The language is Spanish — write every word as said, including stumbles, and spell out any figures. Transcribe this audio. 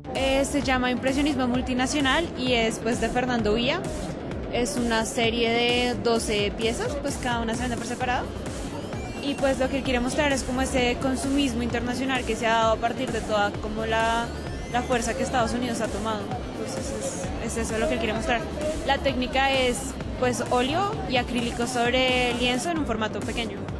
Eh, se llama Impresionismo Multinacional y es pues de Fernando Villa. Es una serie de doce piezas, pues cada una se vende por separado. Y pues lo que él quiere mostrar es como ese consumismo internacional que se ha dado a partir de toda como la, la fuerza que Estados Unidos ha tomado. Entonces es, es eso lo que él quiere mostrar. La técnica es pues óleo y acrílico sobre lienzo en un formato pequeño.